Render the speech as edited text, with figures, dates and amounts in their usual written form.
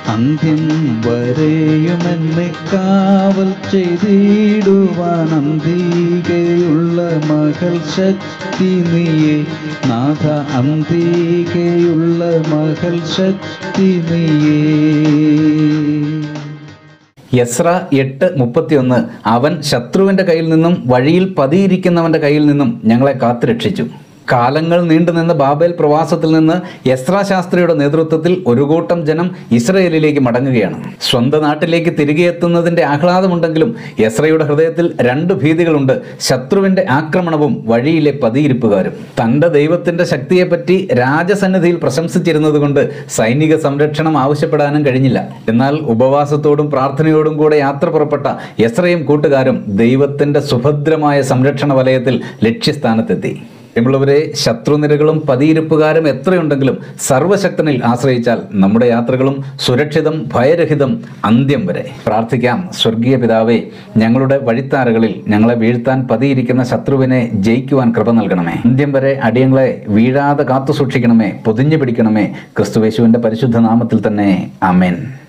അന്ത്യം വരെയുമെന്നെ കാവൽ ചെയ്തിടുവാൻ അന്തികയുള്ള മകൾ ശക്തി നീയേ നാഥ, അന്തികയുള്ള മകൾ ശക്തി നീയേ. എസ്ര 8:31 അവൻ ശത്രുവിൻ്റെ കയ്യിൽ നിന്നും വഴിയിൽ പതിയിരിക്കുന്നവൻ്റെ കയ്യിൽ നിന്നും ഞങ്ങളെ കാത്തുരക്ഷിച്ചു. കാലങ്ങൾ നീണ്ടുനിന്ന ബാബേൽ പ്രവാസത്തിൽ നിന്ന് എസ്രാ ശാസ്ത്രിയുടെ നേതൃത്വത്തിൽ ഒരു കൂട്ടം ജനം ഇസ്രയേലിലേക്ക് മടങ്ങുകയാണ്. സ്വന്തം നാട്ടിലേക്ക് തിരികെ എത്തുന്നതിൻ്റെ ആഹ്ലാദമുണ്ടെങ്കിലും എസ്രയുടെ ഹൃദയത്തിൽ 2 ഭീതികളുണ്ട്: ശത്രുവിൻ്റെ ആക്രമണവും വഴിയിലെ പതിയിരിപ്പുകാരും. തൻ്റെ ദൈവത്തിൻ്റെ ശക്തിയെപ്പറ്റി രാജസന്നിധിയിൽ പ്രശംസിച്ചിരുന്നത് കൊണ്ട് സൈനിക സംരക്ഷണം ആവശ്യപ്പെടാനും കഴിഞ്ഞില്ല. എന്നാൽ ഉപവാസത്തോടും പ്രാർത്ഥനയോടും കൂടെ യാത്ര പുറപ്പെട്ട എസ്രയും കൂട്ടുകാരും ദൈവത്തിൻ്റെ സുഭദ്രമായ സംരക്ഷണ വലയത്തിൽ ലക്ഷ്യസ്ഥാനത്തെത്തി. പ്രിയമുള്ളവരെ, ശത്രുനിരകളും പതിയിരിപ്പുകാരും എത്രയുണ്ടെങ്കിലും സർവശക്തനിൽ ആശ്രയിച്ചാൽ നമ്മുടെ യാത്രകളും സുരക്ഷിതം, ഭയരഹിതം അന്ത്യം വരെ. പ്രാർത്ഥിക്കാം. സ്വർഗീയ പിതാവേ, ഞങ്ങളുടെ വഴിത്താരകളിൽ ഞങ്ങളെ വീഴ്ത്താൻ പതിയിരിക്കുന്ന ശത്രുവിനെ ജയിക്കുവാൻ കൃപ നൽകണമേ. അന്ത്യം വരെ അടിയങ്ങളെ വീഴാതെ കാത്തു സൂക്ഷിക്കണമേ, പൊതിഞ്ഞു പിടിക്കണമേ. ക്രിസ്തുയേശുവിൻ്റെ പരിശുദ്ധ നാമത്തിൽ തന്നെ ആമേൻ.